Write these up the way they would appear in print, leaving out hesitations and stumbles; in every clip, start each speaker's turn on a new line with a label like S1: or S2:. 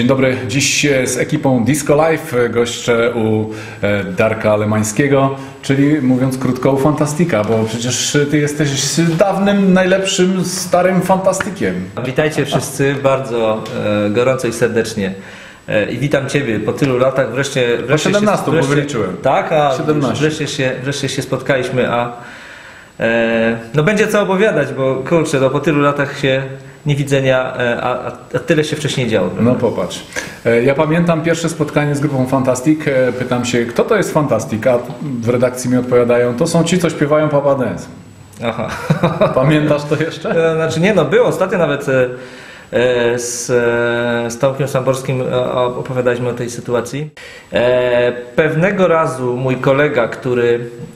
S1: Dzień dobry, dziś z ekipą Disco Live goszczę u Darka Lemańskiego, czyli mówiąc krótko u Fantastika, bo przecież ty jesteś dawnym, najlepszym, starym fantastykiem.
S2: Witajcie wszyscy bardzo gorąco i serdecznie. I witam Ciebie po tylu latach, wreszcie
S1: 17, bo wyliczyłem.
S2: Tak, a
S1: 17.
S2: Wreszcie się spotkaliśmy, a no będzie co opowiadać, bo kurczę, no po tylu latach się niewidzenia, a tyle się wcześniej działo.
S1: No popatrz. Ja pamiętam pierwsze spotkanie z grupą Fantastic. Pytam się, kto to jest Fantastic? A w redakcji mi odpowiadają, to są ci, co śpiewają Papa Dance.
S2: Aha.
S1: Pamiętasz to jeszcze?
S2: Znaczy nie, no było ostatnio nawet z Tomkiem Samborskim opowiadaliśmy o tej sytuacji. Pewnego razu mój kolega, który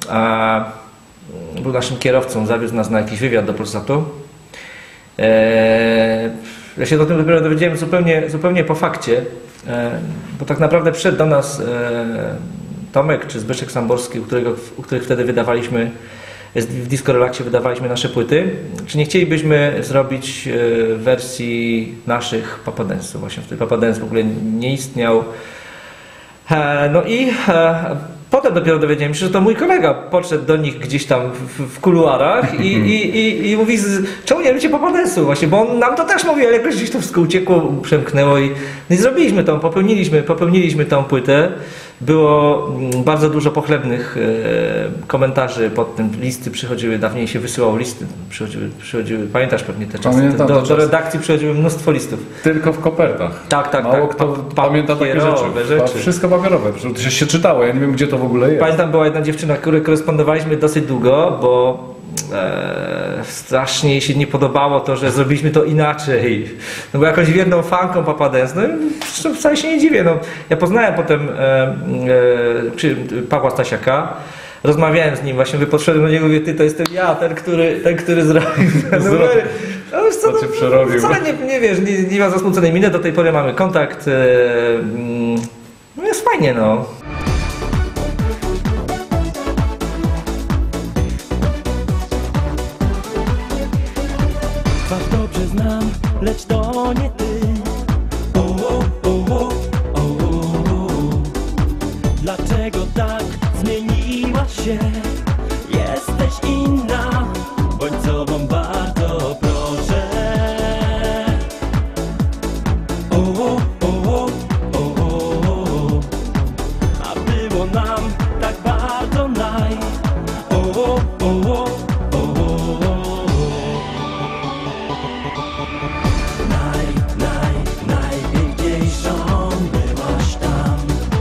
S2: był naszym kierowcą, zawiózł nas na jakiś wywiad do Polsatu. Ja się o tym dopiero dowiedziałem zupełnie po fakcie, bo tak naprawdę przyszedł do nas Tomek czy Zbyszek Samborski, u których wtedy wydawaliśmy, w Disco Relaxie wydawaliśmy nasze płyty. Czy nie chcielibyśmy zrobić wersji naszych Papa Dance'ów? Właśnie wtedy Papa Dance w ogóle nie istniał. No i potem dopiero dowiedziałem się, że to mój kolega podszedł do nich gdzieś tam w kuluarach i mówi, czemu nie robicie Papa Dance'u? Właśnie, bo on nam to też mówił, ale jakoś gdzieś to wszystko uciekło, przemknęło i zrobiliśmy tą, popełniliśmy tą płytę. Było bardzo dużo pochlebnych komentarzy pod tym, listy przychodziły, dawniej się wysyłało listy, przychodziły, pamiętasz pewnie te czasy, do redakcji przychodziło mnóstwo listów.
S1: Tylko w kopertach.
S2: Tak.
S1: Mało kto pamięta takie rzeczy. Wszystko papierowe, przecież się czytało, ja nie wiem gdzie to w ogóle jest.
S2: Pamiętam, była jedna dziewczyna, której korespondowaliśmy dosyć długo, bo strasznie jej się nie podobało to, że zrobiliśmy to inaczej. No bo jakąś wierną fanką Papa Dance, no wcale się nie dziwię. No, ja poznałem potem Pawła Stasiaka, rozmawiałem z nim, właśnie podszedłem do niego i mówię, ty to jestem ja, ten, który zrobił.
S1: Co cię przerobił?
S2: Wcale nie wiesz, nie ma zasmuconej miny, do tej pory mamy kontakt. No jest fajnie, no.
S3: Was dobrze znam, lecz to nie ty. Dlaczego tak zmieniłaś się? Jesteś inna, bądź sobą bardzo proszę. A było nam tak bardzo najpiękniejszą byłaś tam.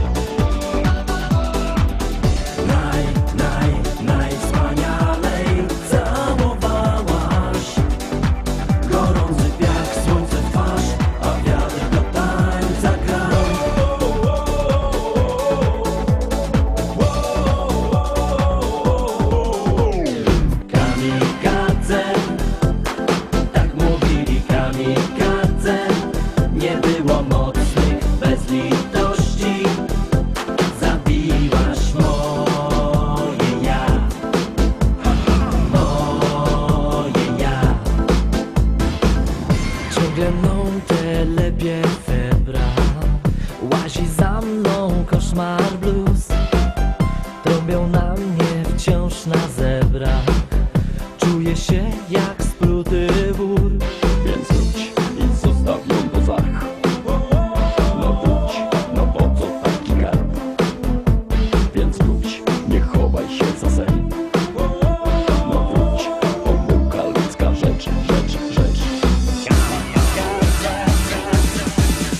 S3: Najwspanialej całowałaś. Gorący piach, słońce w twarz, a wiatr do tańca grał. Kamikadze, tak mówili kamikadze. Nie było mocnych bez litości. Zabiłaś moje ja. Ciągle mną telepie febra. Łazi za mną koszmar blues. Trąbią na mnie wciąż na zebrach. Czuję się jak spruty wór.
S4: Więc wróć i zostaw ją do zach. No wróć, no po co taki garb? Więc wróć, nie chowaj się za sen. No wróć, pomyłka ludzka rzecz.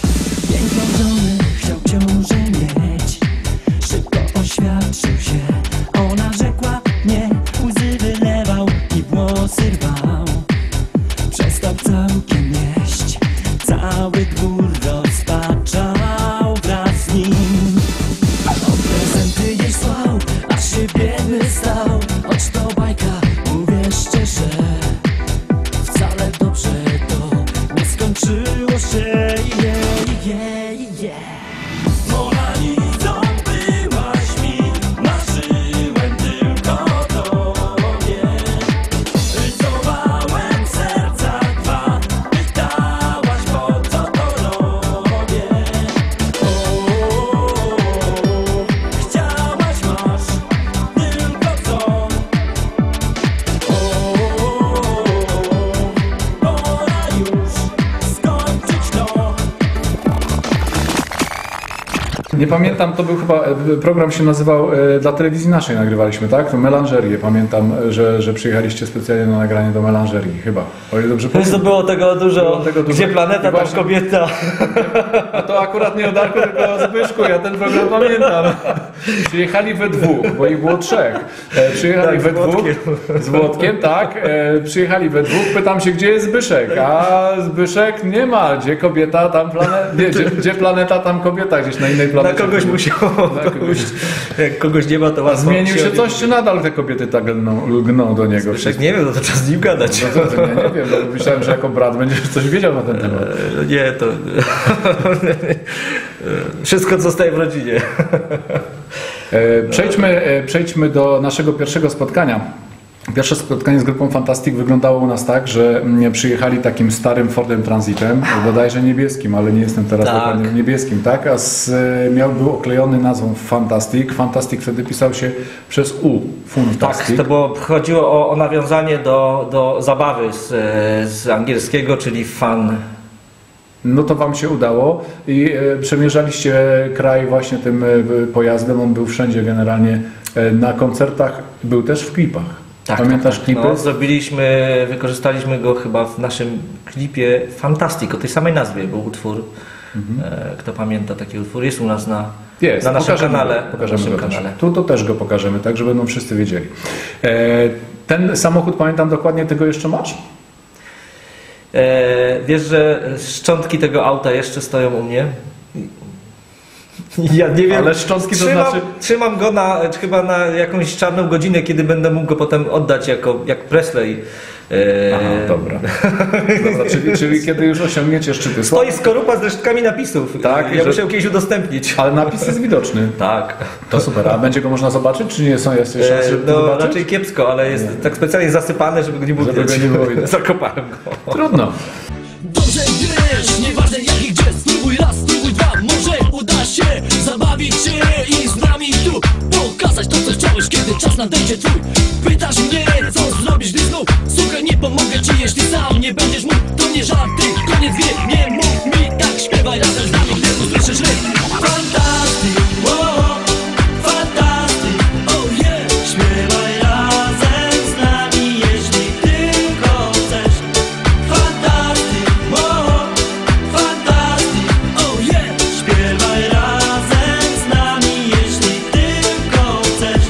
S3: Piękną żonę chciał ciążę mieć. Szybko oświadczył się.
S1: Nie pamiętam, to był chyba, program się nazywał, dla telewizji naszej nagrywaliśmy, tak? To Melanżerię. Pamiętam, że przyjechaliście specjalnie na nagranie do Melanżerii, chyba. O ile dobrze
S2: To
S1: pamiętam.
S2: było tego dużo,
S1: Było tego dużo.
S2: gdzie planeta,
S1: I
S2: tam
S1: właśnie-
S2: kobieta.
S1: A to akurat nie o Darku, tylko o Zbyszku, ja ten program pamiętam. Przyjechali we dwóch, bo ich było trzech. Przyjechali
S2: Tak,
S1: we
S2: z
S1: dwóch.
S2: Włodkiem.
S1: Z Włodkiem, tak. Przyjechali we dwóch, pytam się, gdzie jest Zbyszek, a Zbyszek nie ma. Gdzie kobieta, tam planeta, nie, gdzie planeta, tam kobieta, gdzieś na innej
S2: Na
S1: planecie.
S2: kogoś musiało pójść. Jak kogoś nie ma, to łatwo
S1: Zmienił się coś, czy nadal te kobiety tak lgną do niego?
S2: Zbyszek, nie wiem, no to trzeba z nim gadać.
S1: No to ja nie wiem, bo myślałem, że jako brat będziesz coś wiedział na ten temat.
S2: Nie, to... Wszystko zostaje w rodzinie.
S1: Przejdźmy do naszego pierwszego spotkania. Pierwsze spotkanie z grupą Fantastic wyglądało u nas tak, że przyjechali takim starym Fordem Transitem, bodajże niebieskim, ale nie jestem teraz
S2: Tak.
S1: dokładnie niebieskim, tak? A był oklejony nazwą Fantastic. Fantastic wtedy pisał się przez U.
S2: Tak,
S1: Fantastic.
S2: to chodziło o nawiązanie do zabawy z angielskiego, czyli fun.
S1: No to wam się udało i przemierzaliście kraj właśnie tym pojazdem. On był wszędzie generalnie na koncertach, był też w klipach. Pamiętasz klipy?
S2: No, wykorzystaliśmy go chyba w naszym klipie Fantastic, o tej samej nazwie był utwór. Kto pamięta taki utwór? Jest u nas na naszym
S1: pokażemy
S2: kanale.
S1: Go, pokażemy
S2: na
S1: go
S2: naszym
S1: też.
S2: kanale.
S1: Tu to też go pokażemy, tak, żeby będą wszyscy wiedzieli. Ten samochód, pamiętam dokładnie, tego jeszcze masz?
S2: Wiesz, że szczątki tego auta jeszcze stoją u mnie? Ja nie wiem,
S1: Ale szczątki to znaczy...
S2: Trzymam go chyba na jakąś czarną godzinę, kiedy będę mógł go potem oddać jak Presley.
S1: Aha, dobra. Czyli kiedy już osiągniecie szczyty.
S2: Stoi skorupa z resztkami napisów.
S1: Tak,
S2: ja
S1: że-
S2: muszę ją kiedyś udostępnić.
S1: Ale napis jest widoczny.
S2: Tak.
S1: To super. A będzie go można zobaczyć, czy nie jest szans, żeby to
S2: No
S1: zobaczyć?
S2: raczej kiepsko, ale jest tak specjalnie zasypany, żeby go nie było
S1: Żeby
S2: widać.
S1: go nie było widać.
S2: Zakopałem go.
S1: Trudno.
S5: Dobrze wiesz, nieważne jak i gdzie. Spróbuj raz, spróbuj dwa, może uda się zabawić cię i z nami tu pokazać to, co chciałeś, kiedy czas nadejdzie twój. Pytasz mnie, co zrobisz, gdy znów słuchaj, nie pomogę ci, jeśli sam nie będziesz mógł. To nie żarty, koniec gry, nie mów mi tak, śpiewaj razem z nami, gdy usłyszysz rytm. Fantastic, wow, fantastic, oh yeah. Śpiewaj razem z nami, jeśli tylko chcesz. Fantastic, wow, fantastic, oh yeah. Śpiewaj razem z nami, jeśli tylko chcesz.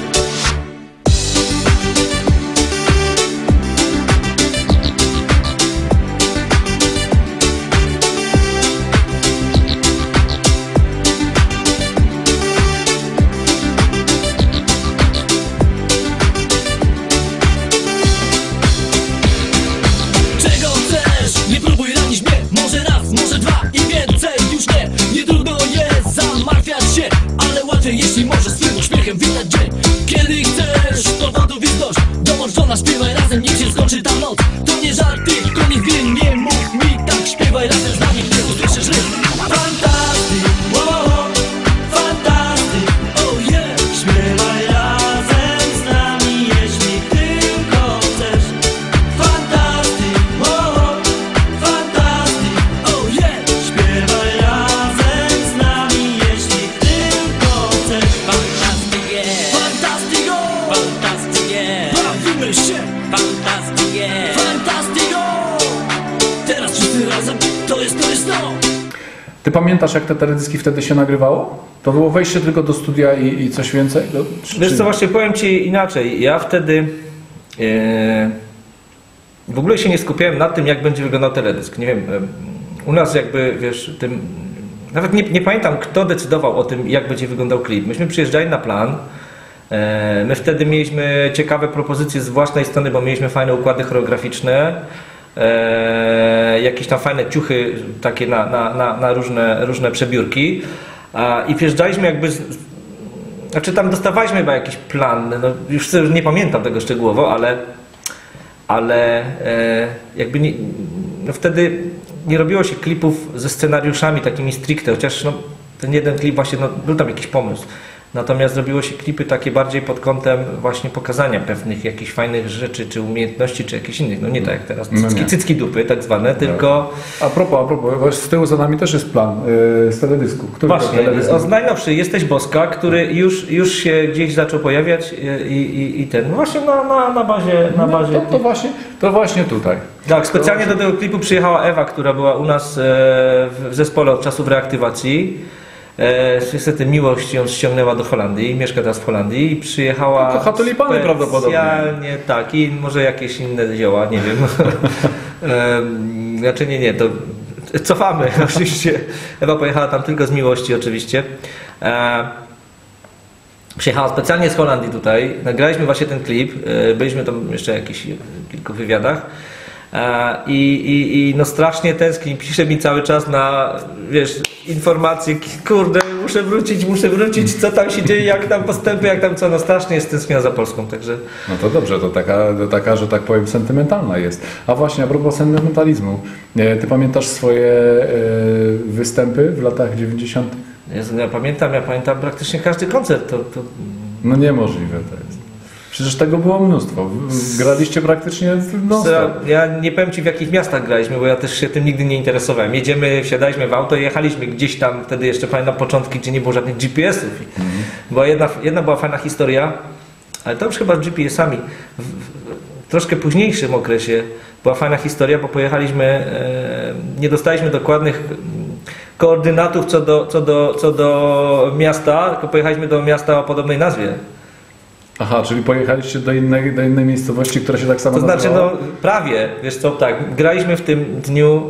S5: Czego chcesz? Nie próbuj ranić mnie. Może raz, może dwa i więcej już nie. Nie trudno jest zamartwiać się, ale łatwiej jeśli możesz swym uśmiechem witać dzień. Kiedy chcesz powodów jest dość, dołącz do nas, śpiewaj razem, niech się skończy ta noc. To nie żarty, koniec gry, nie mów mi tak, śpiewaj razem z nami, gdy usłyszysz rytm. Fantastic, wow, fantastic, oh yeah. Śpiewaj razem z nami, jeśli tylko chcesz. Fantastic, wow, fantastic, oh yeah. Śpiewaj razem z nami, jeśli tylko chcesz. Fantastic, yeah. Fantastico, fantastic, yeah. Bawimy się, fantastic, yeah. Fantastico. Teraz wszyscy razem, to jest to.
S1: Ty pamiętasz, jak te teledyski wtedy się nagrywało? To było wejście tylko do studia i coś więcej? No,
S2: Wiesz co, właśnie powiem Ci inaczej. Ja wtedy w ogóle się nie skupiałem na tym, jak będzie wyglądał teledysk. Nie wiem, u nas jakby, wiesz, nawet nie pamiętam, kto decydował o tym, jak będzie wyglądał klip. Myśmy przyjeżdżali na plan. My wtedy mieliśmy ciekawe propozycje z własnej strony, bo mieliśmy fajne układy choreograficzne. Jakieś tam fajne ciuchy takie na różne przebiórki. I przyjeżdżaliśmy jakby znaczy tam dostawaliśmy chyba jakiś plan, no już nie pamiętam tego szczegółowo, ale jakby no wtedy nie robiło się klipów ze scenariuszami takimi stricte, chociaż no, ten jeden klip właśnie, no, był tam jakiś pomysł. Natomiast robiło się klipy takie bardziej pod kątem właśnie pokazania pewnych jakichś fajnych rzeczy, czy umiejętności, czy jakichś innych. No nie tak jak teraz,
S1: No
S2: cycki,
S1: nie.
S2: cycki dupy tak zwane, tylko
S1: A propos, właśnie z tyłu za nami też jest plan z teledysku. Który to
S2: właśnie,
S1: teledysk?
S2: najnowszy Jesteś Boska, który już się gdzieś zaczął pojawiać i ten, no właśnie na bazie.
S1: To właśnie tutaj.
S2: Tak, specjalnie do tego klipu przyjechała Ewa, która była u nas w zespole od czasów reaktywacji. Niestety miłość ją ściągnęła do Holandii, mieszka teraz w Holandii i przyjechała
S1: Kocha tulipany prawdopodobnie.
S2: specjalnie, tak, i może jakieś inne zioła, nie wiem. Znaczy nie, to cofamy oczywiście. Ewa pojechała tam tylko z miłości oczywiście. Przyjechała specjalnie z Holandii tutaj, nagraliśmy właśnie ten klip, byliśmy tam jeszcze w jakichś kilku wywiadach. I no strasznie tęskni, pisze mi cały czas na, wiesz, informacje, kurde, muszę wrócić, co tam się dzieje, jak tam postępy, jak tam co, no strasznie jest tęskniona za Polską, także...
S1: No to dobrze, to taka, że tak powiem, sentymentalna jest. A właśnie, a propos sentymentalizmu, ty pamiętasz swoje występy w latach 90.?
S2: Jezu, ja pamiętam praktycznie każdy koncert, to...
S1: No niemożliwe to jest. Przecież tego było mnóstwo. Graliście praktycznie non-stop.
S2: Ja nie powiem Ci, w jakich miastach graliśmy, bo ja też się tym nigdy nie interesowałem. Wsiadaliśmy w auto i jechaliśmy gdzieś tam, wtedy jeszcze pamiętam początki, gdzie nie było żadnych GPS-ów. Była jedna była fajna historia, ale to już chyba z GPS-ami. W troszkę późniejszym okresie była fajna historia, bo pojechaliśmy, nie dostaliśmy dokładnych koordynatów co do miasta, tylko pojechaliśmy do miasta o podobnej nazwie.
S1: Aha, czyli pojechaliście do innej miejscowości, która się tak samo
S2: To znaczy,
S1: nazywała?
S2: no prawie, wiesz co, tak, graliśmy w tym dniu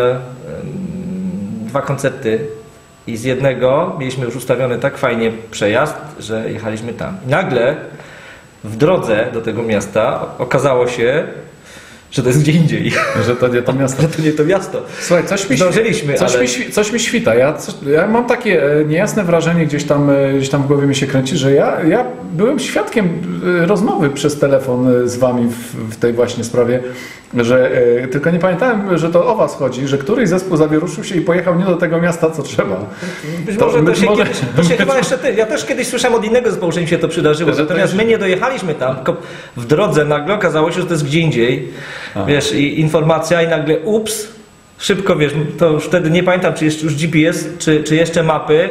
S2: 2 koncerty i z jednego mieliśmy już ustawiony tak fajnie przejazd, że jechaliśmy tam. I nagle w drodze do tego miasta okazało się, że to jest gdzie indziej.
S1: Że to nie to miasto.
S2: Że to nie to miasto.
S1: Słuchaj,
S2: Zdążyliśmy,
S1: coś mi świta. Ja mam takie niejasne wrażenie, gdzieś tam w głowie mi się kręci, że ja byłem świadkiem rozmowy przez telefon z wami w tej właśnie sprawie, że tylko nie pamiętałem, że to o was chodzi, że któryś zespół zawieruszył się i pojechał nie do tego miasta, co trzeba.
S2: Być może to się chyba jeszcze ty. Ja też kiedyś słyszałem od innego zespołu, że im się to przydarzyło. Natomiast my nie dojechaliśmy tam, tylko w drodze nagle okazało się, że to jest gdzie indziej. Wiesz, i informacja i nagle ups, szybko, wiesz, to już wtedy nie pamiętam, czy jeszcze już GPS, czy jeszcze mapy,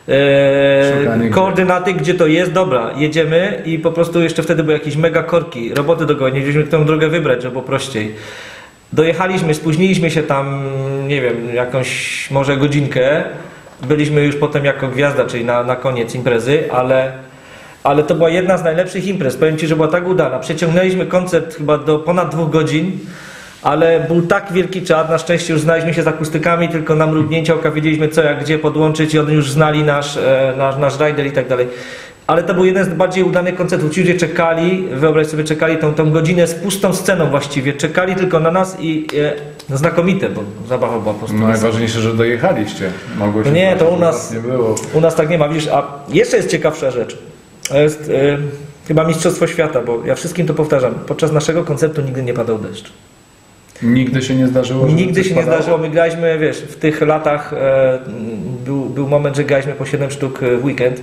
S2: koordynaty, gdzie to jest, dobra, jedziemy i po prostu jeszcze wtedy były jakieś mega korki, roboty do godziny, wzięliśmy tę drogę wybrać, żeby było prościej. Dojechaliśmy, spóźniliśmy się tam, nie wiem, jakąś może godzinkę, byliśmy już potem jako gwiazda, czyli na koniec imprezy, ale to była jedna z najlepszych imprez. Powiem Ci, że była tak udana. Przeciągnęliśmy koncert chyba do ponad 2 godzin, ale był tak wielki czad. Na szczęście już znaliśmy się z akustykami, tylko na mrugnięcia oka wiedzieliśmy co, jak, gdzie podłączyć i oni już znali nasz rider i tak dalej. Ale to był jeden z bardziej udanych koncertów. Ci ludzie czekali, wyobraź sobie, czekali tą godzinę z pustą sceną właściwie. Czekali tylko na nas i znakomite, bo zabawa była po prostu.
S1: No najważniejsze, że dojechaliście. Mogło się
S2: nie, to
S1: nie było.
S2: u nas tak nie ma. Widzisz, a jeszcze jest ciekawsza rzecz. To jest chyba Mistrzostwo Świata, bo ja wszystkim to powtarzam. Podczas naszego koncertu nigdy nie padał deszcz.
S1: Nigdy się nie zdarzyło?
S2: Nigdy się nie zdarzyło. My graliśmy, wiesz, w tych latach był moment, że graliśmy po 7 sztuk w weekend.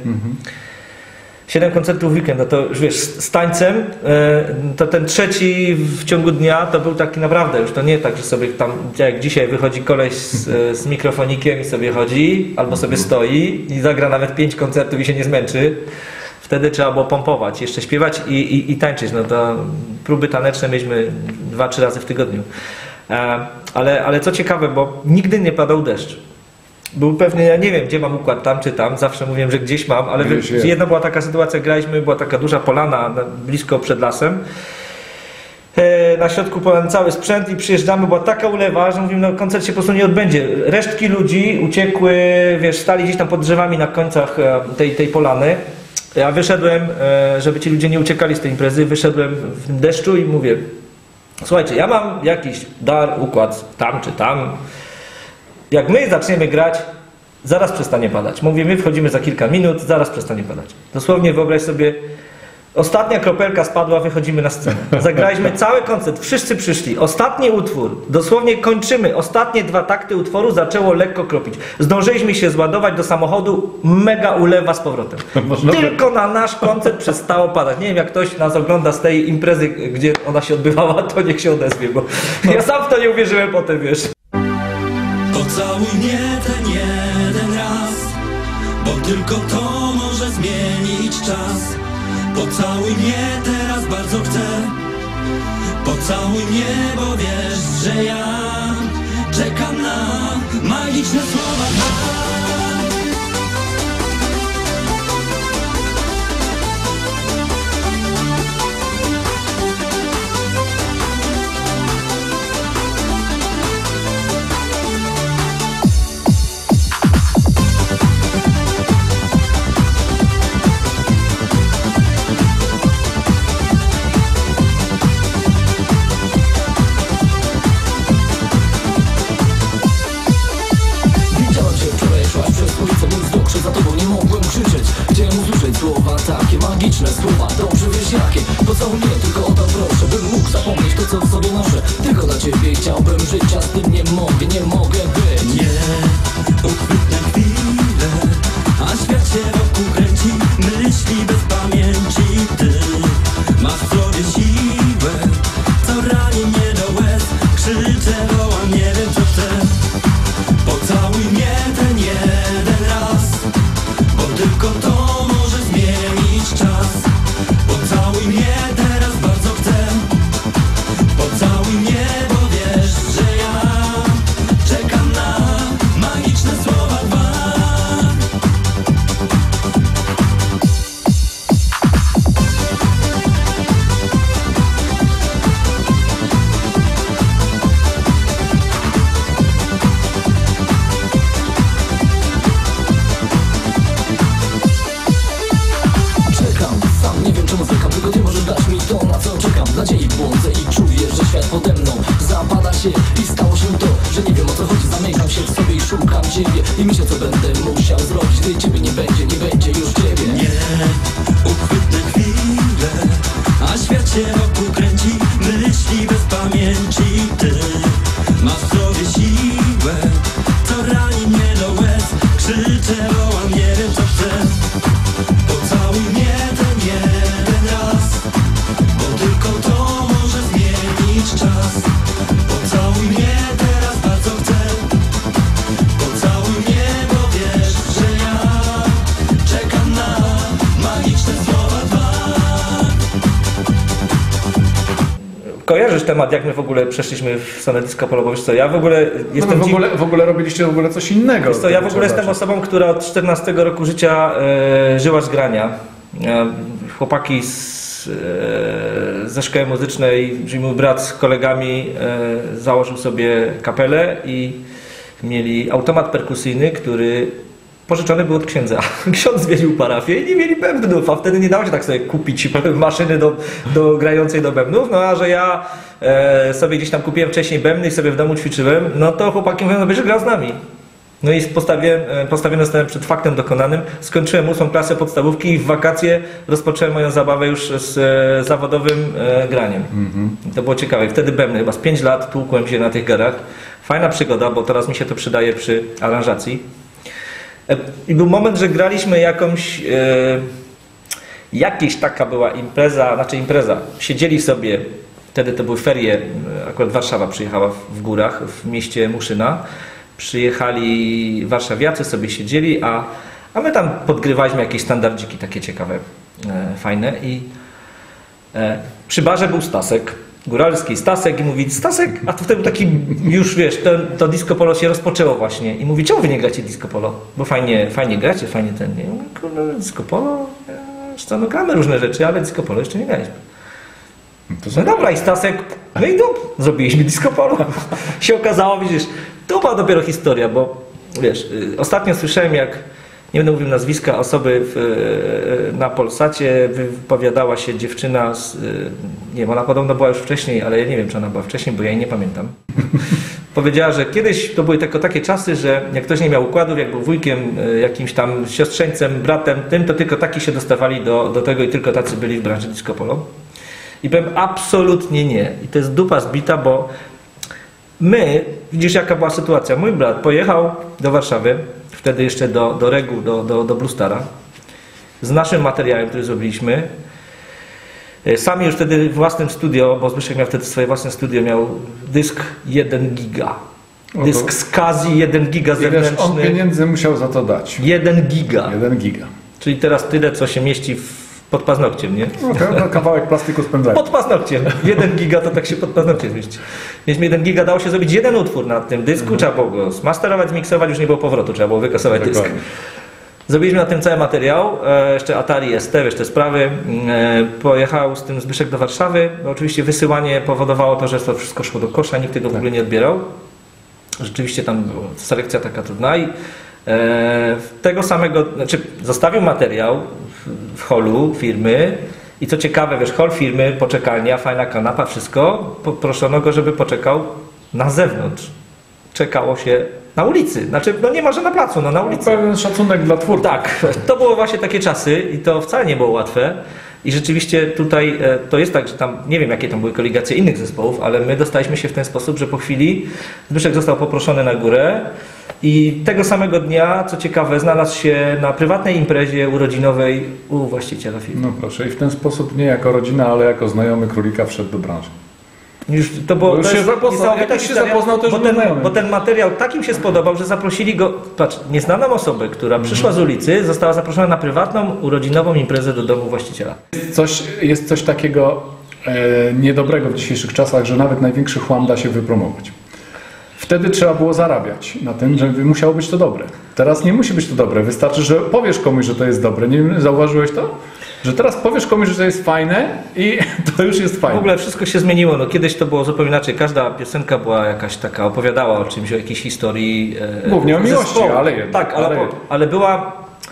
S2: 7 koncertów w weekend, no to już wiesz, z tańcem, to ten trzeci w ciągu dnia to był taki naprawdę, już to nie tak, że sobie tam, jak dzisiaj wychodzi koleś z mikrofonikiem i sobie chodzi, albo sobie stoi i zagra nawet 5 koncertów i się nie zmęczy. Wtedy trzeba było pompować, jeszcze śpiewać i tańczyć. No to próby taneczne mieliśmy 2-3 razy w tygodniu. Ale co ciekawe, bo nigdy nie padał deszcz. Był pewnie, ja nie wiem, gdzie mam układ, tam czy tam, zawsze mówiłem, że gdzieś mam, ale jedna była taka sytuacja, graliśmy, była taka duża polana blisko przed lasem. Na środku polany cały sprzęt i przyjeżdżamy, była taka ulewa, że mówimy, no koncert się po prostu nie odbędzie. Resztki ludzi uciekły, wiesz, stali gdzieś tam pod drzewami na końcach tej polany. Ja wyszedłem, żeby ci ludzie nie uciekali z tej imprezy, wyszedłem w deszczu i mówię, słuchajcie, ja mam jakiś dar, układ tam czy tam. Jak my zaczniemy grać, zaraz przestanie padać. Mówię, my wchodzimy za kilka minut, zaraz przestanie padać. Dosłownie wyobraź sobie, Ostatnia kropelka spadła, wychodzimy na scenę. Zagraliśmy cały koncert, wszyscy przyszli. Ostatni utwór, dosłownie kończymy. Ostatnie 2 takty utworu zaczęło lekko kropić. Zdążyliśmy się zładować do samochodu, mega ulewa z powrotem. Tylko na nasz koncert przestało padać. Nie wiem, jak ktoś nas ogląda z tej imprezy, gdzie ona się odbywała, to niech się odezwie, bo ja sam w to nie uwierzyłem potem, wiesz.
S3: Pocałuj mnie ten jeden raz, bo tylko to może zmienić czas. Pocałuj mnie teraz, bardzo chcę. Pocałuj mnie, bo wiesz, że ja czekam na magiczne słowa.
S5: Magiczne słowa, dobrze wiesz jakie. Pocałuj mnie, tylko o to proszę, bym mógł zapomnieć to, co w sobie noszę. Tylko dla ciebie chciałbym żyć, a z tym nie mogę być.
S3: Nie, uchwytne chwile, a świat się wokół kręci. Myśli bez pamięci, ty masz w sobie siłę, co rani mnie do łez. Krzyczę, wołam, nie wiem co chcę. Pocałuj mnie ten jeden raz, bo tylko to może zmienić czas. Pocałuj mnie teraz, bardzo chcę. Pocałuj mnie, bo wiesz, że ja czekam na magiczne słowa dwa.
S5: Czekam, sam nie wiem czemu zwykam, tylko ty możesz dać mi to, na co czekam. W nadziei błądzę i czuję, że świat pode mną zapada się i stało się to, że nie wiem o co chodzi. Zamykam się w sobie i szukam ciebie i myślę, co będę musiał zrobić, gdy ciebie nie będzie już ciebie.
S3: Nie, uchwytne chwile, a świat się wokół kręci. Myśli bez pamięci, ty masz w sobie siłę, co rani mnie do łez. Krzyczę, wołam, nie wiem co chcę. Pocałuj mnie ten jeden raz, bo tylko to może zmienić czas. Pocałuj mnie teraz, bardzo chcę. Pocałuj mnie, bo wiesz, że ja czekam na magiczne słowa dwa.
S2: Kojarzysz temat, jak my w ogóle przeszliśmy w stronę disco polo? Bo wiesz co, ja w ogóle jestem...
S1: w ogóle robiliście w ogóle coś innego.
S2: Wiesz co, ja w ogóle jestem osobą, która od 14 roku życia żyła z grania. Chłopaki ze szkoły muzycznej, czyli mój brat z kolegami założył sobie kapelę i mieli automat perkusyjny, który pożyczony był od księdza. Ksiądz zmienił parafię i nie mieli bębnów, a wtedy nie dało się tak sobie kupić maszyny do grającej do bębnów. No a że ja sobie gdzieś tam kupiłem wcześniej bębny i sobie w domu ćwiczyłem, no to chłopaki mówią, no będziesz grał z nami. No i postawiony zostałem przed faktem dokonanym. Skończyłem 8. klasę podstawówki i w wakacje rozpocząłem moją zabawę już z zawodowym graniem. I to było ciekawe. Wtedy bębny, chyba z 5 lat tłukłem się na tych garach. Fajna przygoda, bo teraz mi się to przydaje przy aranżacji. I był moment, że graliśmy jakieś taka była impreza. Siedzieli sobie, wtedy to były ferie, akurat Warszawa przyjechała w górach, w mieście Muszyna. Przyjechali warszawiacy, sobie siedzieli, a my tam podgrywaliśmy jakieś standardziki takie ciekawe, fajne i przy barze był Stasek, góralski Stasek i mówi, Stasek, a to wtedy był taki, już wiesz, to disco polo się rozpoczęło właśnie i mówi, czemu wy nie gracie disco polo? Bo fajnie gracie, fajnie ten, nie? Mówi, kurde, disco polo, no gramy różne rzeczy, ale disco polo jeszcze nie graliśmy. No dobra, i Stasek, no i zrobiliśmy disco polo. Się okazało, widzisz, to była dopiero historia, bo wiesz, ostatnio słyszałem, jak, nie będę mówił nazwiska osoby na Polsacie, wypowiadała się dziewczyna nie wiem, ona podobno była już wcześniej, ale ja nie wiem, czy ona była wcześniej, bo ja jej nie pamiętam. powiedziała, że kiedyś to były tylko takie czasy, że jak ktoś nie miał układów, jak był wujkiem, jakimś tam siostrzeńcem, bratem, tym, to tylko taki się dostawali do tego i tylko tacy byli w branży disco polo. I powiem absolutnie nie. I to jest dupa zbita, bo my, widzisz jaka była sytuacja. Mój brat pojechał do Warszawy, wtedy jeszcze do Regu, do Blue Stara, z naszym materiałem, który zrobiliśmy. Sami już wtedy w własnym studio, bo Zbyszek miał wtedy swoje własne studio, miał dysk 1 giga. Dysk z Kazji 1 giga zewnętrzny.
S1: On pieniędzy musiał za to dać.
S2: 1 giga.
S1: 1 giga.
S2: Czyli teraz tyle, co się mieści pod paznokciem, nie?
S1: No, kawałek plastiku z pendrive.
S2: Pod paznokciem. 1 giga to tak się pod paznokciem mieści. Mieliśmy 1 giga, dało się zrobić jeden utwór na tym dysku, trzeba było go zmasterować, zmiksować, już nie było powrotu, trzeba było wykasować dysk. Zrobiliśmy na tym cały materiał, jeszcze Atari ST, wiesz, te sprawy. Pojechał z tym Zbyszek do Warszawy. Oczywiście wysyłanie powodowało to, że to wszystko szło do kosza, nikt tego w ogóle nie odbierał. Rzeczywiście tam była selekcja taka trudna i tego samego, znaczy zostawił materiał w holu firmy i co ciekawe, wiesz, hol firmy, poczekalnia, fajna kanapa, wszystko, poproszono go, żeby poczekał na zewnątrz. Czekało się na ulicy, znaczy no nie może na placu, no na ulicy.
S1: Pewien szacunek dla twórcy.
S2: Tak, to było właśnie takie czasy i to wcale nie było łatwe. I rzeczywiście tutaj to jest tak, że tam, nie wiem jakie tam były koligacje innych zespołów, ale my dostaliśmy się w ten sposób, że po chwili Zbyszek został poproszony na górę i tego samego dnia, co ciekawe, znalazł się na prywatnej imprezie urodzinowej u właściciela firmy.
S1: No proszę, i w ten sposób nie jako rodzina, ale jako znajomy królika wszedł do branży.
S2: Już to było,
S1: Bo już
S2: to
S1: się
S2: jest
S1: zapoznał,
S2: niesamowita
S1: jak już się
S2: historia,
S1: zapoznał, to już był znajomy.
S2: bo ten materiał takim się spodobał, że zaprosili go, patrz, nieznaną osobę, która przyszła z ulicy, została zaproszona na prywatną, urodzinową imprezę do domu właściciela.
S1: Jest coś takiego niedobrego w dzisiejszych czasach, że nawet największy chłam da się wypromować. Wtedy trzeba było zarabiać na tym, że musiało być to dobre. Teraz nie musi być to dobre, wystarczy, że powiesz komuś, że to jest dobre. Nie zauważyłeś to? Że teraz powiesz komuś, że to jest fajne i to już jest fajne.
S2: W ogóle wszystko się zmieniło. No, kiedyś to było zupełnie inaczej. Każda piosenka była jakaś taka, opowiadała o czymś, o jakiejś historii.
S1: Głównie o miłości,
S2: zespołu.
S1: ale jednak.
S2: Tak, ale była...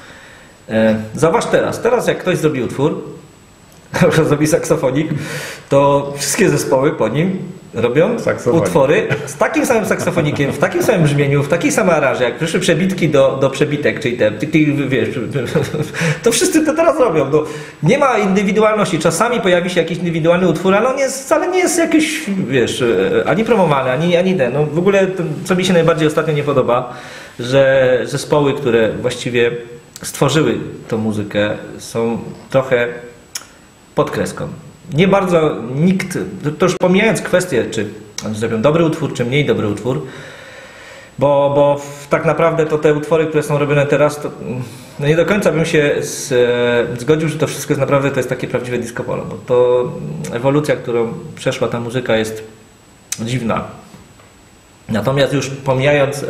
S2: Zauważ teraz jak ktoś zrobi utwór, zrobi saksofonik, to wszystkie zespoły po nim robią utwory z takim samym saksofonikiem, w takim samym brzmieniu, w takiej samej aranży, jak przyszły przebitki do przebitek, czyli te, wiesz, to wszyscy to teraz robią. No, nie ma indywidualności. Czasami pojawi się jakiś indywidualny utwór, ale on wcale nie jest jakiś, wiesz, ani promowany, ani ten. No, w ogóle, co mi się najbardziej ostatnio nie podoba, że zespoły, które właściwie stworzyły tą muzykę, są trochę pod kreską. Nie bardzo nikt, to już pomijając kwestię, czy oni zrobią dobry utwór, czy mniej dobry utwór, bo tak naprawdę to te utwory, które są robione teraz, to no nie do końca bym się zgodził, że to wszystko jest naprawdę, to jest takie prawdziwe disco polo, bo to ewolucja, którą przeszła ta muzyka jest dziwna. Natomiast już pomijając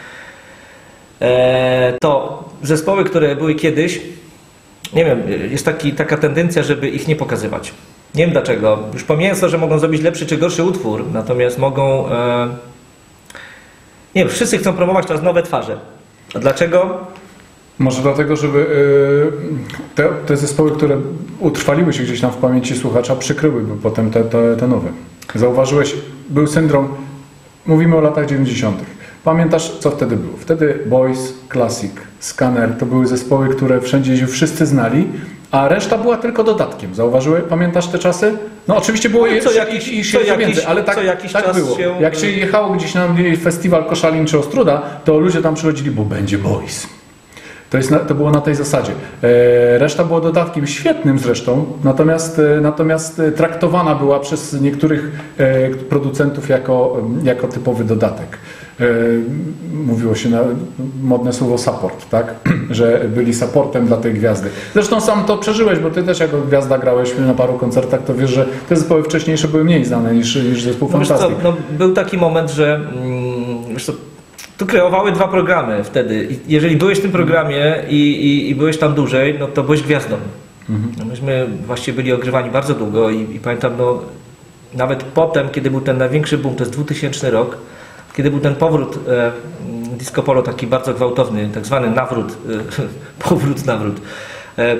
S2: to zespoły, które były kiedyś, nie wiem, jest taka tendencja, żeby ich nie pokazywać. Nie wiem dlaczego. Już pomijając to, że mogą zrobić lepszy czy gorszy utwór, natomiast mogą... nie wiem, wszyscy chcą promować teraz nowe twarze. A dlaczego?
S1: Może dlatego, żeby te zespoły, które utrwaliły się gdzieś tam w pamięci słuchacza, przykryłyby potem te nowe. Zauważyłeś, był syndrom, mówimy o latach 90. Pamiętasz, co wtedy było? Wtedy Boys, Classic, Scanner to były zespoły, które wszędzie wszyscy znali, a reszta była tylko dodatkiem. Zauważyłeś? Pamiętasz te czasy? No oczywiście było jeszcze więcej, ale tak było. Jak się jechało gdzieś na festiwal Koszalin czy Ostruda, to ludzie tam przychodzili, bo będzie Boys. To było na tej zasadzie. Reszta była dodatkiem świetnym zresztą, natomiast traktowana była przez niektórych producentów jako typowy dodatek. Mówiło się modne słowo support, tak? Że byli supportem dla tej gwiazdy. Zresztą sam to przeżyłeś, bo ty też jako gwiazda grałeś na paru koncertach, to wiesz, że te zespoły wcześniejsze były mniej znane niż zespół Fantastic.
S2: Był taki moment, że tu kreowały dwa programy wtedy. Jeżeli byłeś w tym programie i byłeś tam dłużej, no to byłeś gwiazdą. No myśmy właściwie byli ogrywani bardzo długo i pamiętam, no, nawet potem, kiedy był ten największy boom, to jest 2000 rok, kiedy był ten powrót disco polo taki bardzo gwałtowny, tak zwany nawrót, nawrót.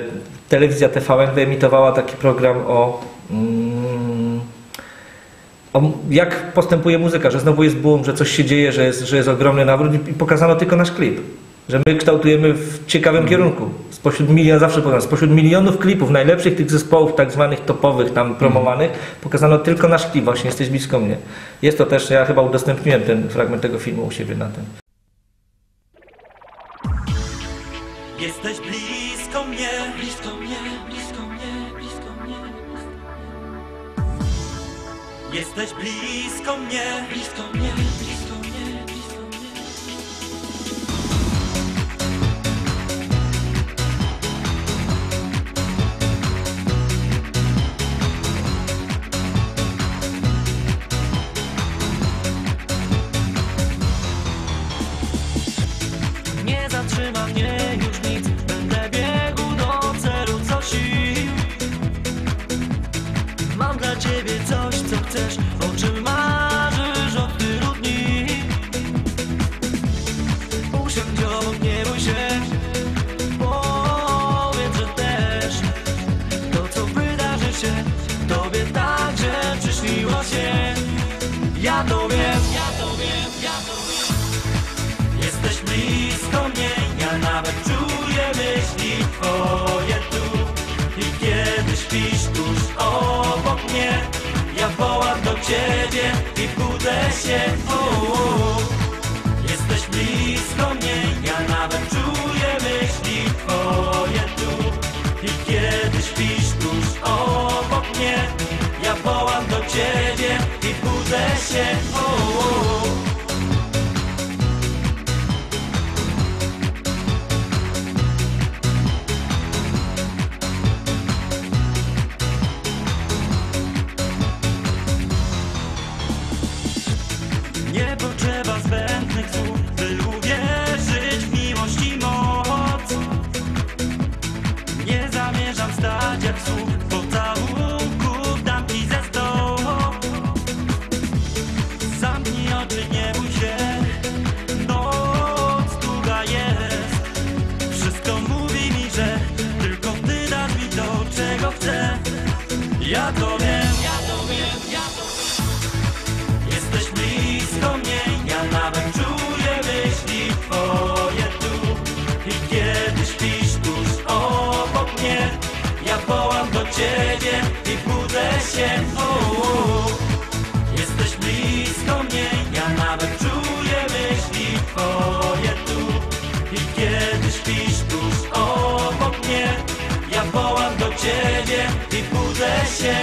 S2: Telewizja TVN wyemitowała taki program jak postępuje muzyka, że znowu jest boom, że coś się dzieje, że jest ogromny nawrót i pokazano tylko nasz klip. Że my kształtujemy w ciekawym kierunku. Spośród milionów klipów, najlepszych tych zespołów tak zwanych topowych, tam promowanych, pokazano tylko nasz klip, właśnie Jesteś blisko mnie. Jest to też, ja chyba udostępniłem ten fragment tego filmu u siebie na tym.
S3: Jesteś blisko mnie, blisko mnie, blisko mnie, blisko mnie. Jesteś blisko mnie, blisko mnie, blisko mnie, blisko mnie. Nie zatrzyma mnie już nic, będę biegł do celu co sił. Mam dla ciebie coś, co chcesz, o czym marzysz od tylu dni. Usiądź obok, nie bój się, powiedz, że też to, co wydarzy się tobie także przyśniło się. Ja to wiem, ja to wiem, ja to wiem. Jesteś blisko mnie, ja nawet czuję myśli twoje tu. I kiedy śpisz tuż obok mnie, ja wołam do ciebie i budzę się. Jesteś blisko mnie, ja nawet czuję myśli twoje tu. I kiedy śpisz tuż obok mnie, ja wołam do ciebie i budzę się. Nie potrzeba zbędnych słów, by uwierzyć w miłość i moc. Nie zamierzam stać jak słup pocałunków, dam ci ze 100. Zamknij oczy, nie bój się, noc długa jest. Wszystko mówi mi, że tylko ty dasz mi to, czego chcę. Ja to wiem, ja to wiem, ja to wiem. Jesteś blisko mnie, ja nawet czuję myśli twoje tu. I kiedy śpisz tuż obok mnie, ja wołam do ciebie i budzę się. Jesteś blisko mnie, ja nawet czuję myśli twoje tu. I kiedy śpisz tuż obok mnie, ja wołam do ciebie i budzę się.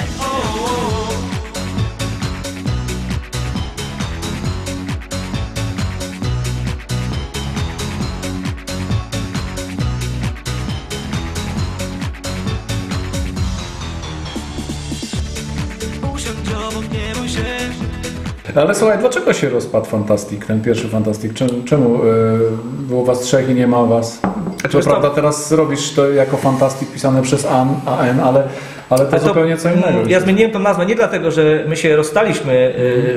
S3: Usiądź obok, nie bój się.
S1: Ale słuchaj, dlaczego się rozpadł Fantastic, ten pierwszy Fantastic? Czemu było was trzech i nie ma was? Co prawda teraz robisz to jako Fantastic pisane przez AN, ale to zupełnie co innego.
S2: Ja zmieniłem tą nazwę nie dlatego, że my się rozstaliśmy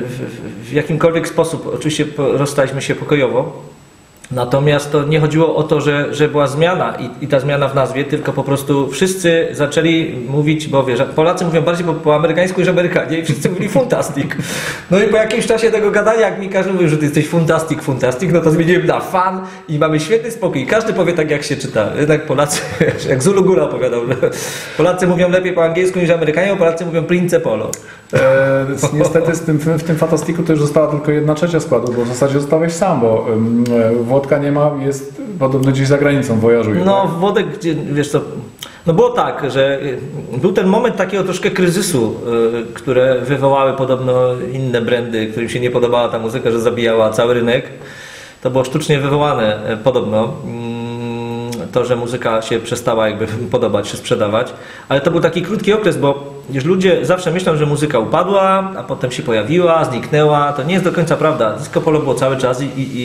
S2: w jakimkolwiek sposób. Oczywiście rozstaliśmy się pokojowo. Natomiast to nie chodziło o to, że była zmiana i ta zmiana w nazwie, tylko po prostu wszyscy zaczęli mówić, bo wiesz, Polacy mówią bardziej po amerykańsku niż Amerykanie i wszyscy mówili Fantastic. No i po jakimś czasie tego gadania, jak mi każdy mówił, że ty jesteś Fantastic, no to zmieniłem na fan i mamy świetny spokój. Każdy powie tak, jak się czyta. Jednak Polacy, jak Zulu Góra opowiadał, że Polacy mówią lepiej po angielsku niż Amerykanie, a Polacy mówią Prince Polo.
S1: Niestety w tym Fantastiku to już została tylko 1/3 składu, bo w zasadzie zostałeś sam, bo Włodka nie ma, jest podobno gdzieś za granicą, wojażuje.
S2: No Włodek, wiesz co, no było tak, że był ten moment takiego troszkę kryzysu, które wywołały podobno inne brandy, którym się nie podobała ta muzyka, że zabijała cały rynek. To było sztucznie wywołane podobno. To, że muzyka się przestała jakby podobać, się sprzedawać, ale to był taki krótki okres, bo już ludzie zawsze myślą, że muzyka upadła, a potem się pojawiła, zniknęła. To nie jest do końca prawda. Disco polo było cały czas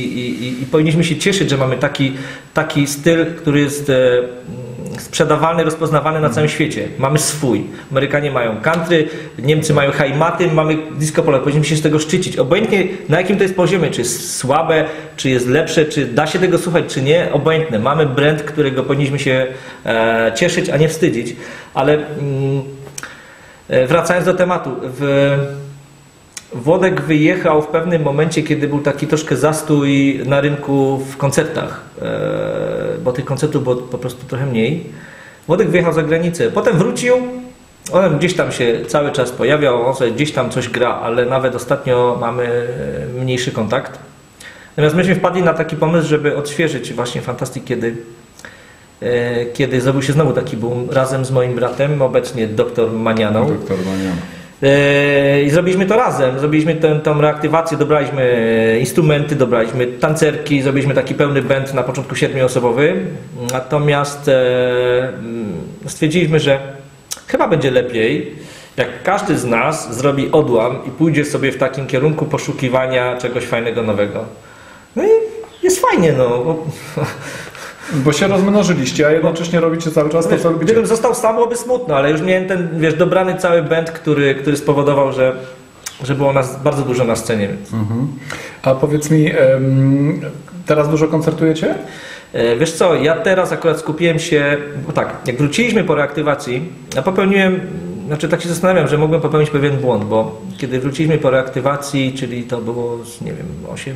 S2: i powinniśmy się cieszyć, że mamy taki styl, który jest sprzedawalny, rozpoznawany na całym świecie. Mamy swój. Amerykanie mają country, Niemcy mają hi-maty, mamy disco polo. Powinniśmy się z tego szczycić. Obojętnie na jakim to jest poziomie, czy jest słabe, czy jest lepsze, czy da się tego słuchać, czy nie. Obojętne. Mamy brand, którego powinniśmy się cieszyć, a nie wstydzić. Ale wracając do tematu. Włodek wyjechał w pewnym momencie, kiedy był taki troszkę zastój na rynku w koncertach, bo tych koncertów było po prostu trochę mniej. Włodek wyjechał za granicę, potem wrócił, on gdzieś tam się cały czas pojawiał, on sobie gdzieś tam coś gra, ale nawet ostatnio mamy mniejszy kontakt. Natomiast myśmy wpadli na taki pomysł, żeby odświeżyć właśnie Fantastic, kiedy zrobił się znowu taki boom razem z moim bratem, obecnie doktor Manianą.
S1: Doktor Maniana.
S2: I zrobiliśmy to razem, zrobiliśmy tą reaktywację, dobraliśmy instrumenty, dobraliśmy tancerki, zrobiliśmy taki pełny band na początku 7-osobowy, natomiast stwierdziliśmy, że chyba będzie lepiej, jak każdy z nas zrobi odłam i pójdzie sobie w takim kierunku poszukiwania czegoś fajnego, nowego. No i jest fajnie, no.
S1: Bo się rozmnożyliście, a jednocześnie robicie cały czas to, co robicie.
S2: Gdybym został sam, byłoby smutno, ale już miałem ten, dobrany cały band, który spowodował, że było nas bardzo dużo na scenie. Więc.
S1: A powiedz mi, teraz dużo koncertujecie?
S2: Wiesz co, ja teraz akurat skupiłem się, bo tak, jak wróciliśmy po reaktywacji, ja popełniłem, tak się zastanawiam, że mogłem popełnić pewien błąd, bo kiedy wróciliśmy po reaktywacji, czyli to było, nie wiem,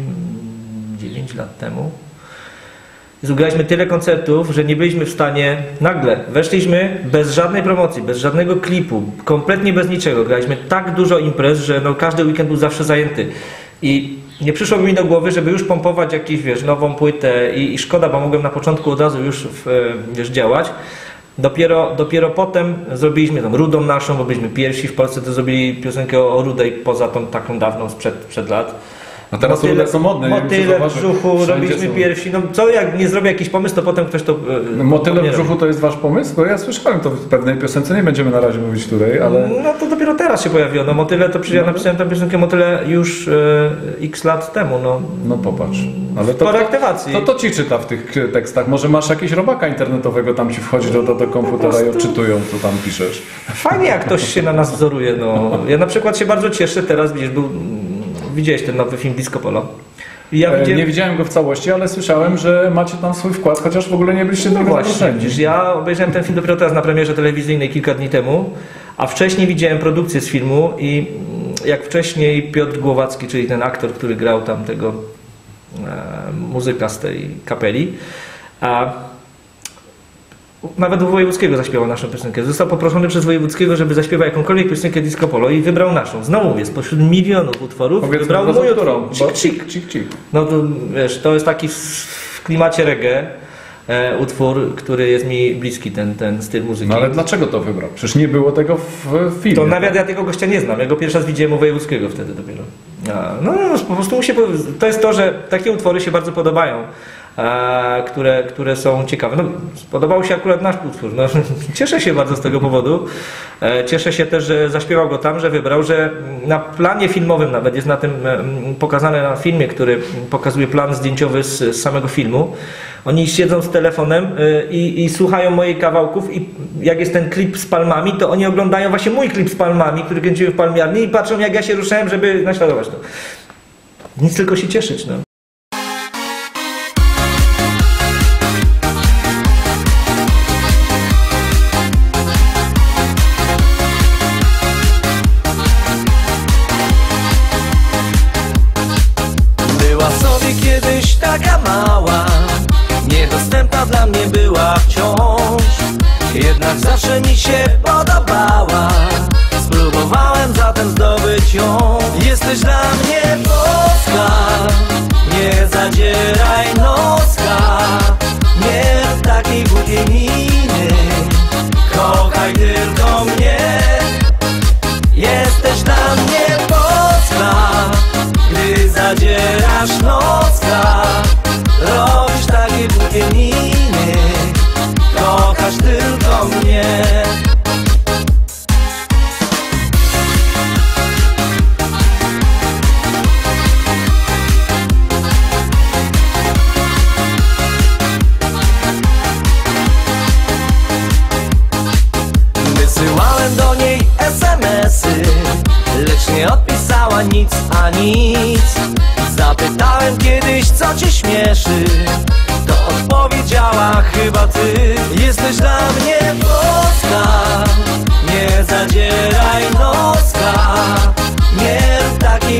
S2: 8-9 lat temu, zgraliśmy tyle koncertów, że nie byliśmy w stanie, nagle weszliśmy bez żadnej promocji, bez żadnego klipu, kompletnie bez niczego. Graliśmy tak dużo imprez, że każdy weekend był zawsze zajęty. I nie przyszło mi do głowy, żeby już pompować jakąś, nową płytę i szkoda, bo mogłem na początku od razu już, działać. Dopiero potem zrobiliśmy tą Rudą naszą, bo byliśmy pierwsi w Polsce, to zrobili piosenkę o Rudej poza tą taką dawną sprzed lat.
S1: A teraz Rude są modne.
S2: Motyle w brzuchu, robiliśmy pierwsi. No co, jak nie zrobię jakiś pomysł, to potem ktoś to...
S1: Motyle w brzuchu to jest wasz pomysł? Bo ja słyszałem to w pewnej piosence, nie będziemy na razie mówić tutaj, ale...
S2: No to dopiero teraz się pojawiło. No Motyle to przecież ja napisałem tę piosenkę Motyle już x lat temu.
S1: No popatrz. Ale
S2: po reaktywacji.
S1: To ci czyta w tych tekstach. Może masz jakiegoś robaka internetowego, tam ci wchodzi do komputera i odczytują, co tam piszesz.
S2: Fajnie, jak ktoś się na nas wzoruje. No. Ja na przykład się bardzo cieszę teraz, widziałeś ten nowy film Disco Polo?
S1: Nie widziałem go w całości, ale słyszałem, że macie tam swój wkład, chociaż w ogóle nie byliście do tego zaproszeni.
S2: Ja obejrzałem ten film dopiero teraz na premierze telewizyjnej kilka dni temu, a wcześniej widziałem produkcję z filmu i jak wcześniej Piotr Głowacki, czyli ten aktor, który grał tam tego muzyka z tej kapeli, nawet u Wojewódzkiego zaśpiewał naszą piosenkę. Został poproszony przez Wojewódzkiego, żeby zaśpiewał jakąkolwiek piosenkę Disco Polo i wybrał naszą. Znowu mówię, spośród milionów utworów wybrał mój utwór. Cik, cik. No to wiesz, to jest taki w klimacie reggae utwór, który jest mi bliski, ten styl muzyki.
S1: No ale dlaczego to wybrał? Przecież nie było tego w filmie.
S2: To nawet ja tego gościa nie znam. Ja go pierwszy raz widziałem u Wojewódzkiego wtedy dopiero. No po prostu to jest to, że takie utwory się bardzo podobają. Które są ciekawe. No, spodobał się akurat nasz utwór. No, cieszę się bardzo z tego powodu. Cieszę się też, że zaśpiewał go tam, że wybrał, że na planie filmowym nawet jest na tym pokazane na filmie, który pokazuje plan zdjęciowy z samego filmu. Oni siedzą z telefonem i słuchają moich kawałków i jak jest ten klip z palmami, to oni oglądają właśnie mój klip z palmami, który kręciłem w palmiarni i patrzą, jak ja się ruszałem, żeby naśladować to. Nic, tylko się cieszyć. No.
S3: Kiedyś taka mała, niedostępna dla mnie była wciąż. Jednak zawsze mi się podobała. Spróbowałem zatem zdobyć ją. Jesteś dla mnie boska, nie zadzieraj noska. Nie rób takiej głupiej miny, kochaj tylko mnie. Jesteś dla mnie boska, gdy zadzierasz nocka, robisz takie głupie miny, kochasz tylko mnie. Wysyłałem do niej SMS-y, lecz nie odpisała nic a nic. Zapytałem kiedyś, co cię śmieszy, to odpowiedziała, chyba ty. Jesteś dla mnie boska, nie zadzieraj noska. Nie rób takiej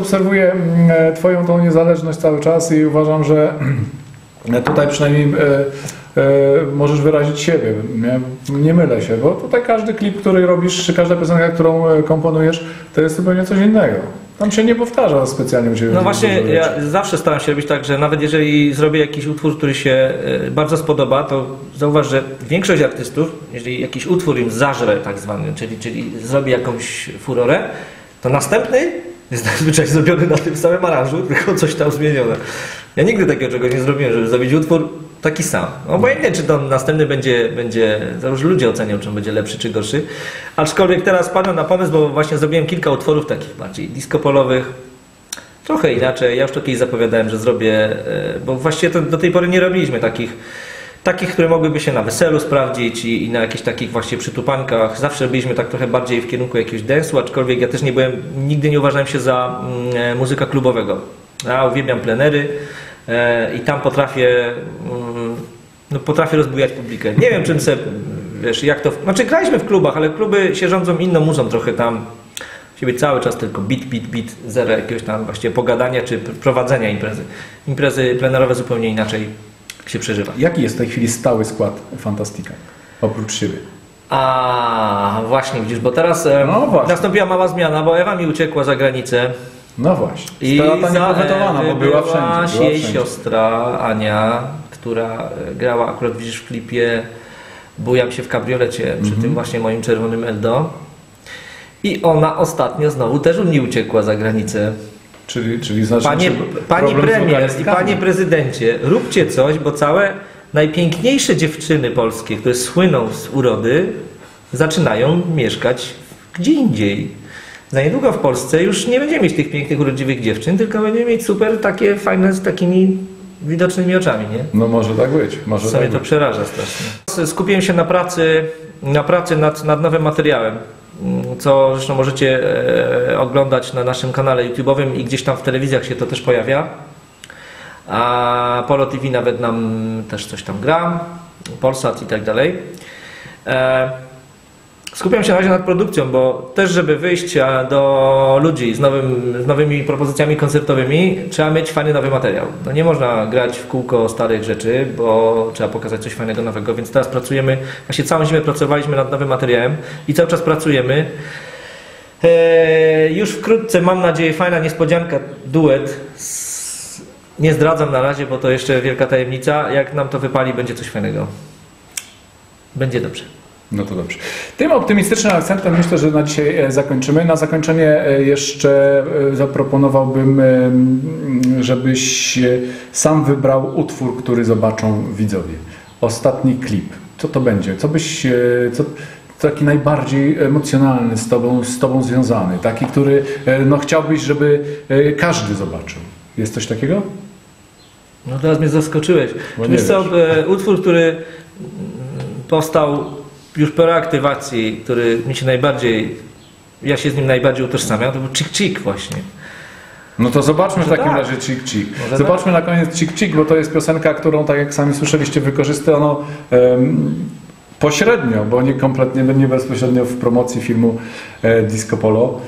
S1: obserwuję Twoją tą niezależność cały czas i uważam, że tutaj przynajmniej możesz wyrazić siebie. Nie mylę się, bo tutaj każdy klip, który robisz, czy każda piosenka, którą komponujesz, to jest zupełnie coś innego. Tam się nie powtarza specjalnie u Ciebie.
S2: No właśnie, ja zawsze staram się robić tak, że nawet jeżeli zrobię jakiś utwór, który się bardzo spodoba, to zauważ, że większość artystów, jeżeli jakiś utwór im zażre tak zwany, czyli zrobi jakąś furorę, to następny jest zazwyczaj zrobiony na tym samym aranżu, tylko coś tam zmienione. Ja nigdy takiego czegoś nie zrobiłem, żeby zrobić utwór taki sam. Obojętnie, czy to następny będzie, to już ludzie ocenią, czy on będzie lepszy, czy gorszy. Aczkolwiek teraz padłem na pomysł, bo właśnie zrobiłem kilka utworów takich bardziej disco-polowych, trochę inaczej. Ja już to kiedyś zapowiadałem, że zrobię, bo właściwie to do tej pory nie robiliśmy takich, które mogłyby się na weselu sprawdzić i na jakichś takich właśnie przytupankach. Zawsze robiliśmy tak trochę bardziej w kierunku jakiegoś dance'u, aczkolwiek ja też nigdy nie uważałem się za muzyka klubowego. Ja uwielbiam plenery i tam potrafię rozbujać publikę. Nie wiem, czym sobie, wiesz, jak to... Znaczy graliśmy w klubach, ale kluby się rządzą inną muzą trochę tam. Ciebie cały czas tylko beat, zero jakiegoś tam właściwie pogadania czy prowadzenia imprezy. Imprezy plenerowe zupełnie inaczej się przeżywa.
S1: Jaki jest w tej chwili stały skład Fantastika, oprócz siebie?
S2: A właśnie, widzisz, bo teraz
S1: właśnie.
S2: nastąpiła mała zmiana, bo Ewa mi uciekła za granicę.
S1: No właśnie.
S2: I
S1: niepowetowana, bo była wszędzie.
S2: Jej siostra Ania, która grała akurat, widzisz, w klipie Bujam się w kabriolecie przy tym właśnie moim czerwonym Eldo. I ona ostatnio znowu też mi uciekła za granicę.
S1: Czyli znaczy,
S2: Pani premier i panie prezydencie, róbcie coś, bo całe najpiękniejsze dziewczyny polskie, które słyną z urody, zaczynają mieszkać gdzie indziej. Za niedługo w Polsce już nie będziemy mieć tych pięknych, urodziwych dziewczyn, tylko będziemy mieć super takie fajne z takimi widocznymi oczami, nie?
S1: No może tak być. Może
S2: Co mnie
S1: tak
S2: to
S1: być.
S2: przeraża strasznie. Skupiłem się na pracy nad nowym materiałem, co zresztą możecie oglądać na naszym kanale YouTube'owym i gdzieś tam w telewizjach się to też pojawia. A Polo TV nawet nam też coś tam gra, Polsat i tak dalej. Skupiam się na razie nad produkcją, bo też żeby wyjść do ludzi z nowymi propozycjami koncertowymi, trzeba mieć fajny nowy materiał. No nie można grać w kółko starych rzeczy, bo trzeba pokazać coś fajnego, nowego, więc teraz pracujemy, właśnie całą zimę pracowaliśmy nad nowym materiałem i cały czas pracujemy. Już wkrótce, mam nadzieję, fajna niespodzianka, duet. Nie zdradzam na razie, bo to jeszcze wielka tajemnica. Jak nam to wypali, będzie coś fajnego. Będzie dobrze.
S1: No to dobrze. Tym optymistycznym akcentem myślę, że na dzisiaj zakończymy. Na zakończenie jeszcze zaproponowałbym, żebyś sam wybrał utwór, który zobaczą widzowie. Ostatni klip. Co to będzie? Taki najbardziej emocjonalny z tobą związany. Taki, który chciałbyś, żeby każdy zobaczył. Jest coś takiego?
S2: No teraz mnie zaskoczyłeś. Wiesz co, utwór, który powstał już po reaktywacji, który mi się ja się z nim najbardziej utożsamiam, to był Chick Chick właśnie.
S1: No to zobaczmy w takim
S2: tak.
S1: razie Chick Chick. Zobaczmy na koniec Chick Chick, bo to jest piosenka, którą, tak jak sami słyszeliście, wykorzystano pośrednio, bo nie kompletnie, nie bezpośrednio w promocji filmu Disco Polo.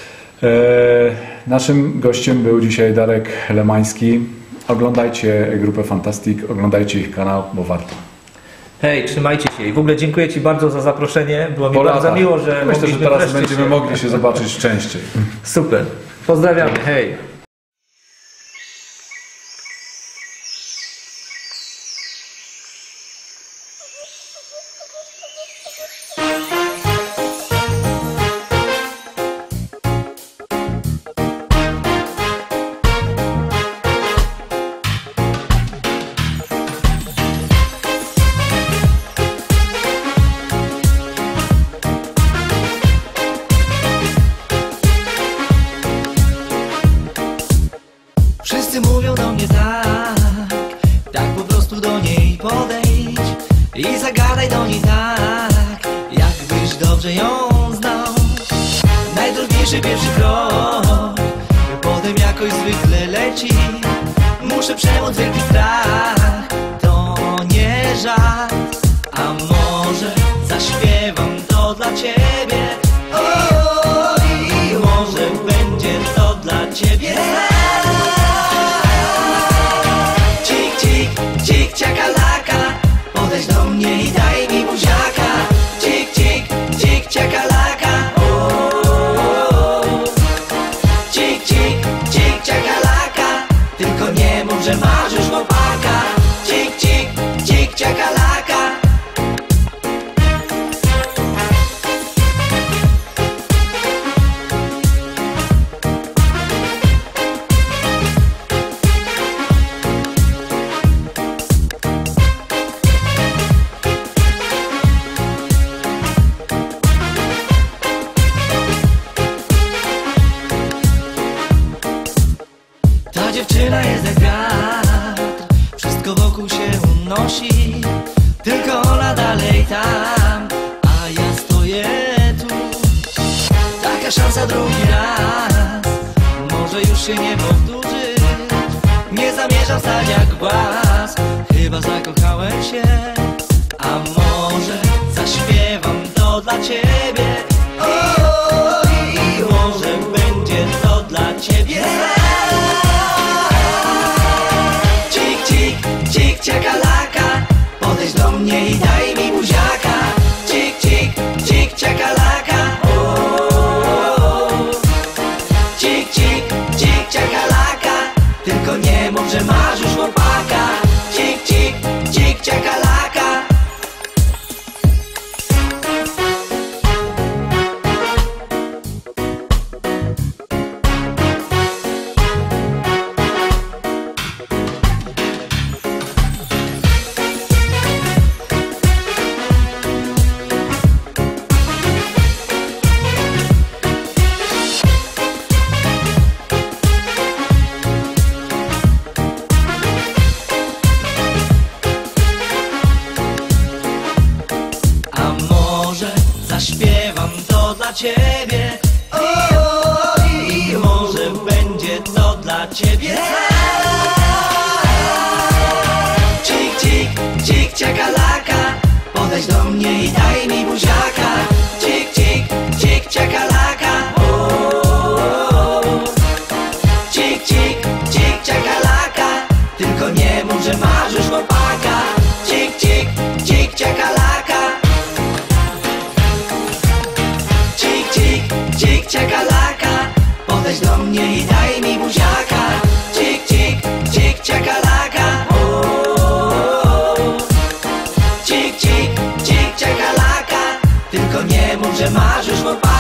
S1: Naszym gościem był dzisiaj Darek Lemański. Oglądajcie grupę Fantastic, oglądajcie ich kanał, bo warto.
S2: Hej, trzymajcie się i w ogóle dziękuję Ci bardzo za zaproszenie. Było mi bardzo miło, że
S1: myślę, że teraz będziemy mogli się zobaczyć częściej.
S2: Super. Pozdrawiamy. Hej.
S6: Wszyscy mówią do mnie tak po prostu do niej podejdź i zagadaj do niej tak, jakbyś dobrze ją znał. Najdrobniejszy pierwszy krok, potem jakoś zwykle leci. Muszę przemóc wielki strach, to nie żart, a może zaśpiewam to dla ciebie. O, i może będzie to dla ciebie. nosi, tylko ona dalej tam, a ja stoję tu. Taka szansa drugi raz, może już się nie powtórzy. Nie zamierzam stać jak głaz, chyba zakochałem się. A może zaśpiewam to dla ciebie, o, i może będzie to dla ciebie. Cik, cik, cik, ciakalaka, podejdź do mnie i daj mi buziaka. Cik, cik, cik, ciakalaka, o. Cik, cik, cik, ciakalaka, tylko nie mów, że masz już chłopaka. Cik, cik, cik, ciakalaka. Zaśpiewam to dla ciebie, o, i może będzie to dla ciebie. Cik, cik, cik, ciakalaka, podejdź do mnie i daj mi buziaka. Cik, cik, cik, ciakalaka, o. Cik, cik, cik, ciakalaka, tylko nie mów, że masz już chłopaka. Cik, cik, cik, ciakalaka. Cik, ciakalaka, podejdź do mnie i daj mi buziaka. Cik, cik, cik, ciakalaka, o. Cik, cik, cik, ciakalaka, tylko nie mów, że masz już chłopaka.